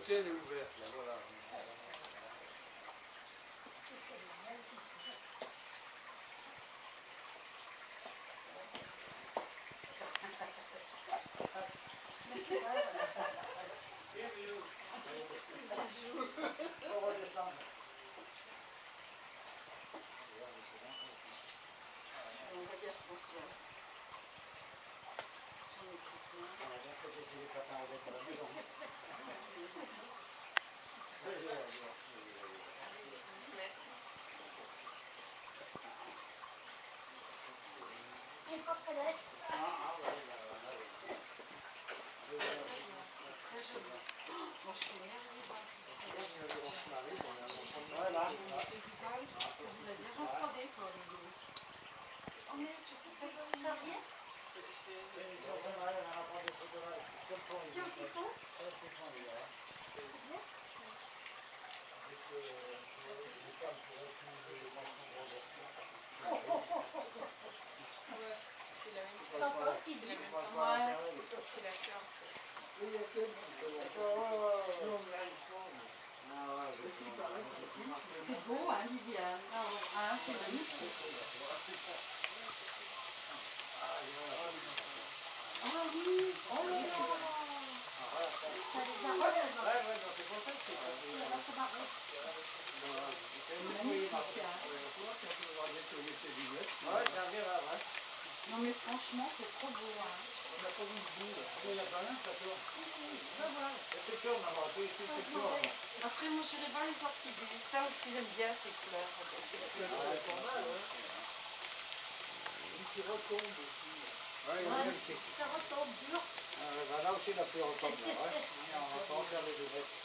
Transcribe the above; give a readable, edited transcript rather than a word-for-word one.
côté, elle est ouverte, là, voilà. On redescend. On va dire Françoise. On a bien fait d'essayer les patins avec à la maison. Moi, je suis énervée. Voilà. Vous l'avez déjà refroidé, toi, les deux. Oh merde, tu peux faire rien? Tiens, petit pont. C'est la même chose. T'entends ce qu'il dit? C'est la même chose. C'est la carte. C'est beau, hein, Viviane? Ah, c'est magnifique. Ah oui! Oh là là! Ça les arrête. C'est pour ça que c'est Magnifique, hein? ouais, ça revient là, ouais. Non mais franchement, c'est trop beau, hein? On n'a pas vu le bout, là. Il y en a pas un, ça tourne. Ça va. C'est sûr, maman, c'est sûr. Après, moi, je dirais pas les orchidées. Ça aussi, j'aime bien ces couleurs. C'est normal, ouais. Qui retombe aussi. Ouais, il y en a une qui... Ça retombe dur. Là aussi, la pluie retombe, là, ouais. On va pas en faire les deux bêtes.